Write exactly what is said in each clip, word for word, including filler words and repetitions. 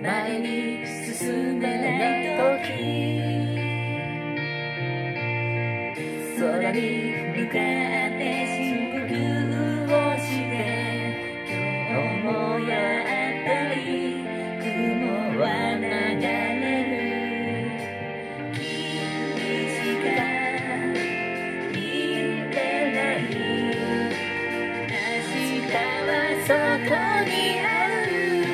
前に進めない時、空に向かって深呼吸をして今日もやったり雲は流れる君しか見てない明日はそこにある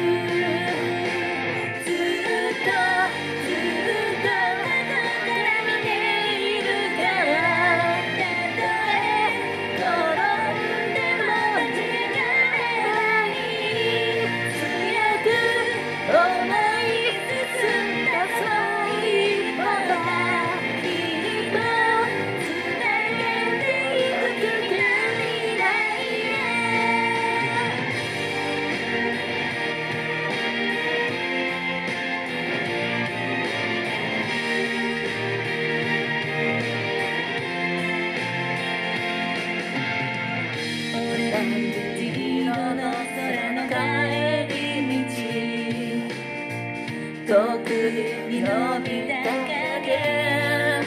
遠くに伸びた影、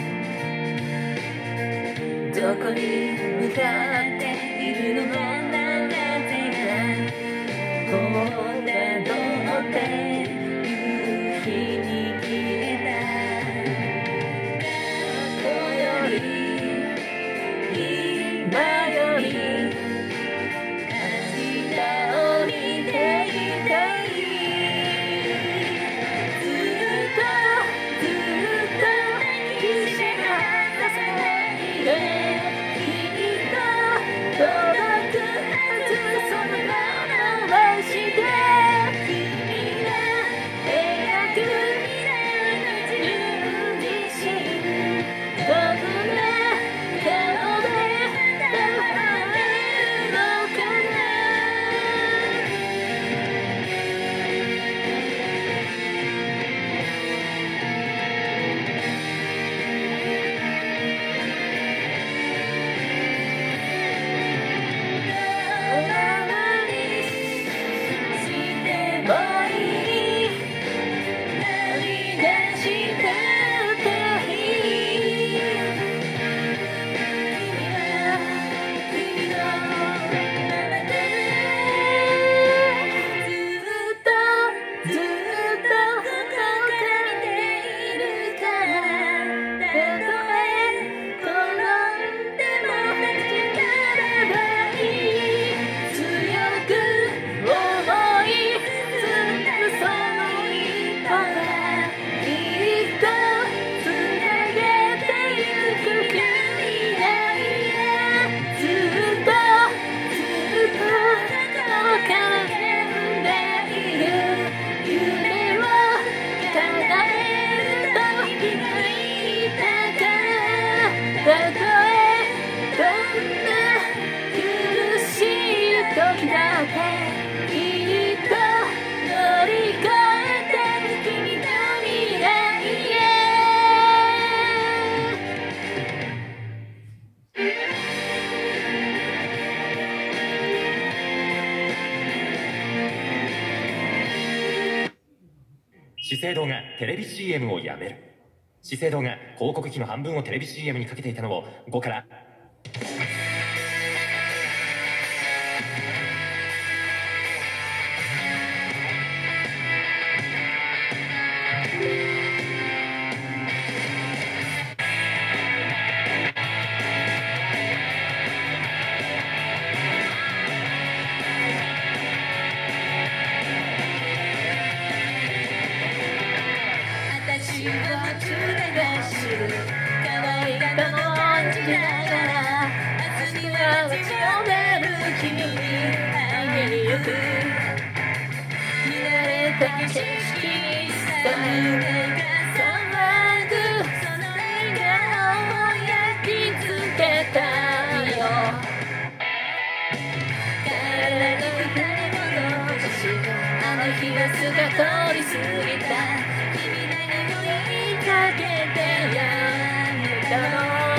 どこに向かっているのかな、風がこうだと思って夕日に消えた。過去より今より明日を見ていたい。 資生堂がテレビ シーエム をやめる。資生堂が広告費の半分をテレビ シーエム にかけていたのをごから私は常が知る可愛がと感じながら明日には落ち込んでる君に会いに行く。見慣れた景色にさ夢が騒ぐその笑顔を焼き付けたよ。体の二人もどうしようあの日はすが通り過ぎた。かけてやめたの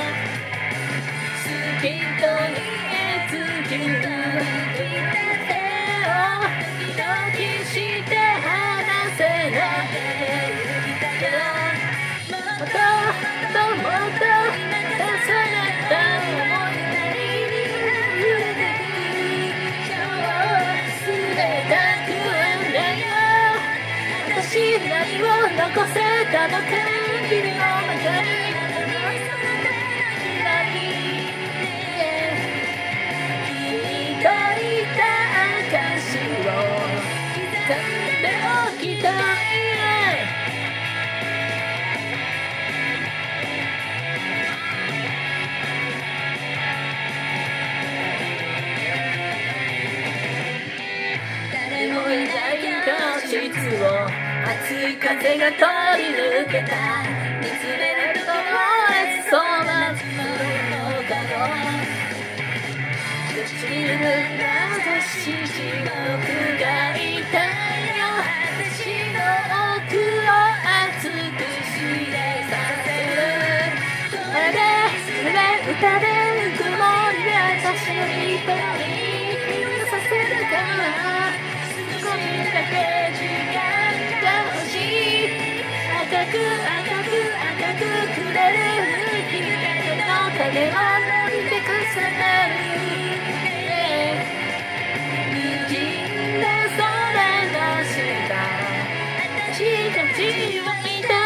好きと言え尽きる手をドキドキして離せ残せたのか君の中に君といた証を刻んでおきたい誰もいない教室を熱い風が通り抜けた見つめると燃えそうなつもりの顔唇なし地獄がいたよ私の奥を熱くしてさせる声で夢歌でぬくもり私の一人にさせるから少しだけ時間が欲しい赤く赤く赤くくれる光の影を伸びて重なる滲んだ空の下私たちはいた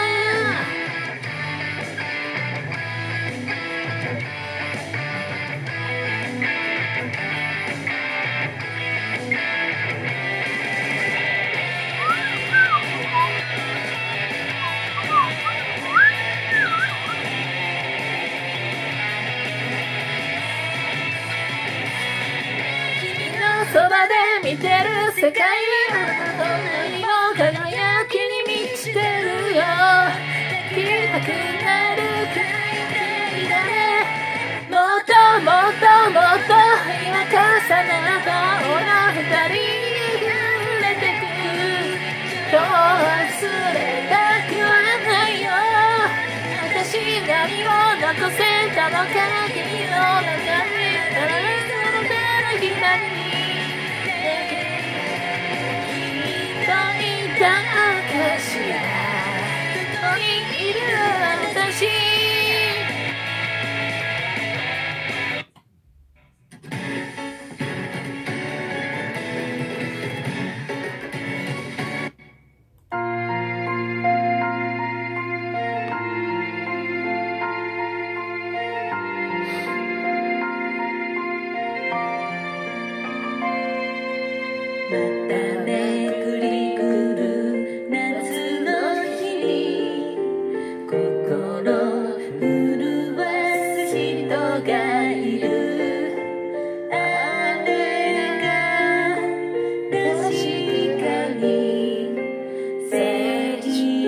そばで見てる世界は何も輝きに満ちてるよ抱きたくなるくらいだねもっともっともっと今重なった俺二人に触れてく今日忘れたくはないよ私何を残せたのか君の中にたられたらひらにいた証がここにいる私まためくりくる夏の日に心震わす人がいるあれが確かに青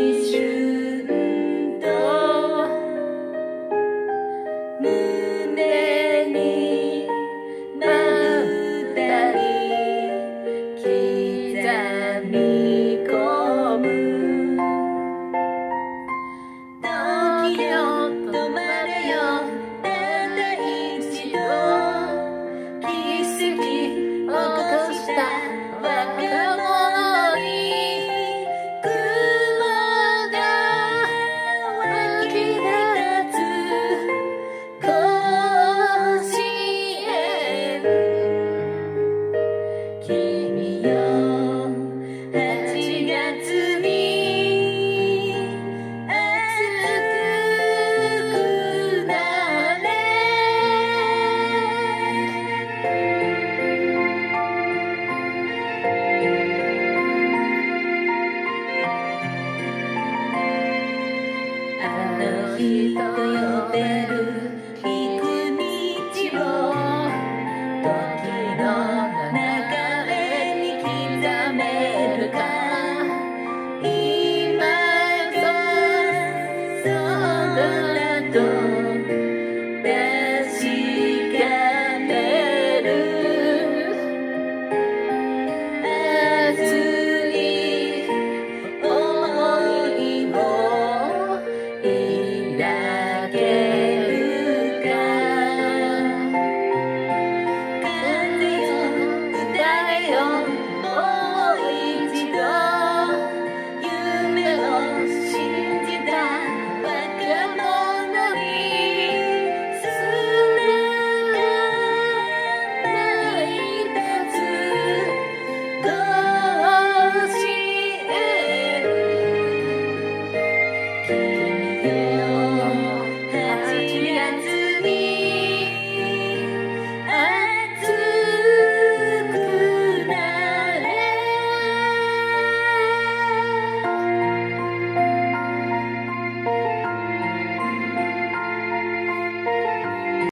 春と胸にまぶたに刻み込む時よ止まれよただ一度奇跡起こした若者に雲が湧き立つ甲子園君よはちがつに熱くなれあの人呼べる行く道を時の流れに刻めるか今そ空と確かめる熱い想いを抱けるか風よ歌えよ